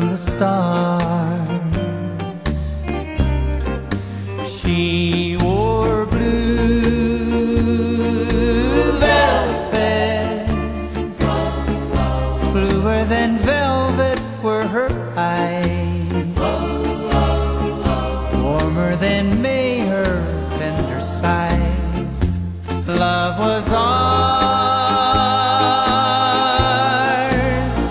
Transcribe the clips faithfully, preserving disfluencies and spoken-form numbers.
from the stars. She wore blue velvet, bluer than velvet were her eyes, warmer than May her tender sighs. Love was ours,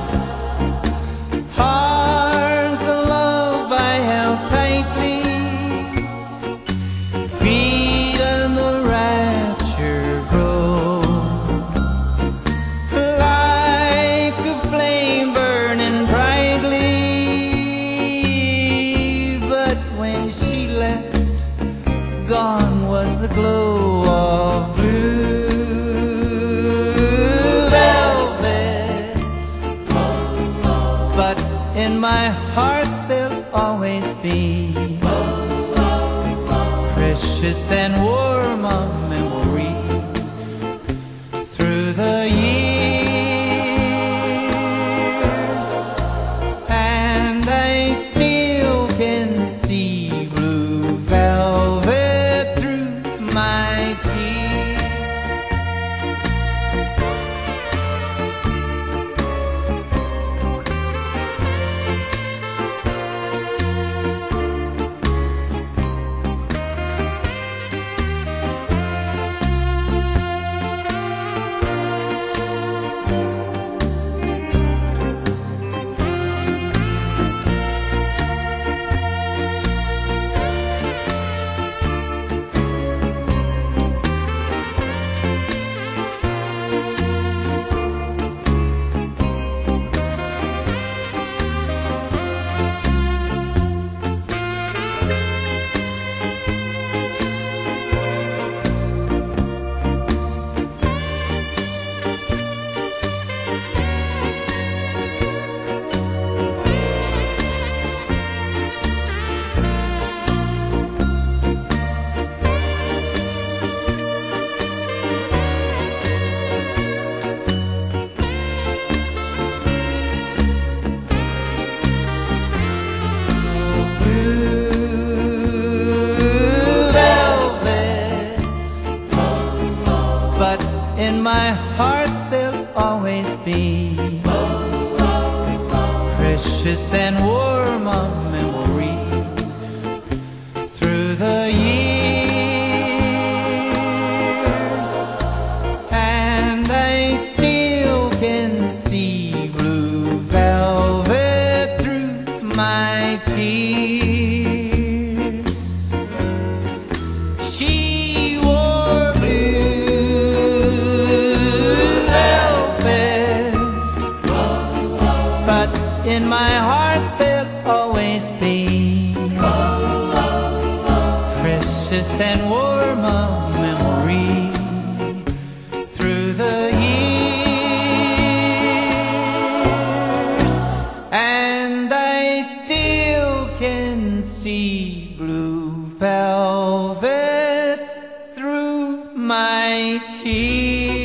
hearts of love I held tightly, feeling the rapture grow, like a flame burning brightly. But when she left, gone was the glow of blue velvet. But in my heart there'll always be precious and warm a memory through the years, and I still can see blue velvet through my tears. But in my heart there'll always be precious and warm a memory through the years, and I still can see blue velvet through my tears. She wore but in my heart there'll always be precious and warm a memory through the years, and I still can see blue velvet through my tears.